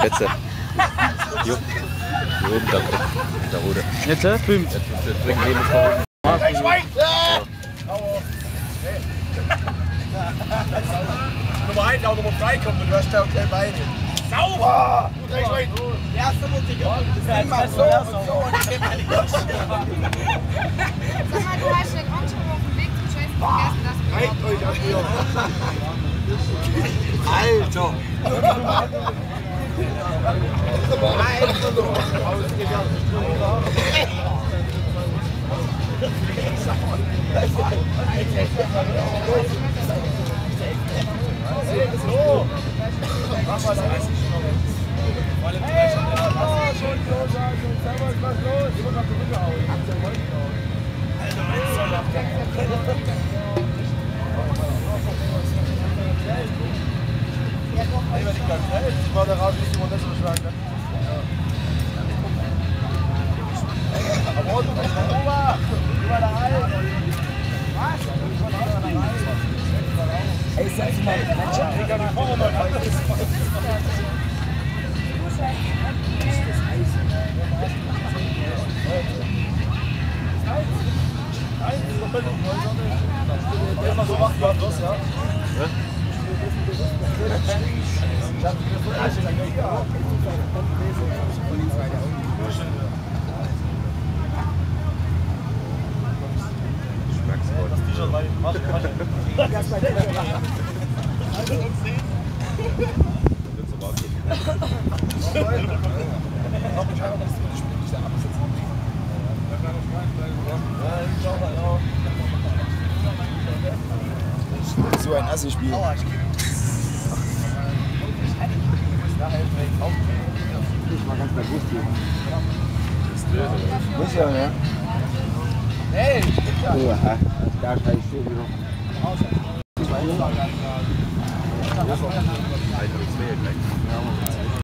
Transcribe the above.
Spitze. Jo. Hier oben, da rote. Jetzt, Bim. Jetzt bringen wir das Nummer 1, auch Nummer 2 kommt und du hast da auch keine Beine. Sauber! Gut, rechts rein. Der erste muss ich auch. Das macht so und so und ich nehme meine Gosch. Sag mal, du hast den Anschluss auf dem Weg zum Scheißen vergessen, dass wir... Reicht euch an mir. Alter! So! Mach was alles. Hey, schon los, was los? Ich muss auf die Rücke hauen. Alter, eins soll auf der Hey, wenn ich ganz schnell, ich war da raus, nicht immer das so schlagen. Aber du bist der Ober! Über der Reihe! Was? Ey, setz mal! Ich kann die Vorder mal rein. Erstmal so machen, was los, ja? So ein Assi-Spiel. Ich mal ganz bei Brust hier. Muss ja, ne? Hey! Ja, da steig ich so wieder. Ein oder zwei gleich. Ja,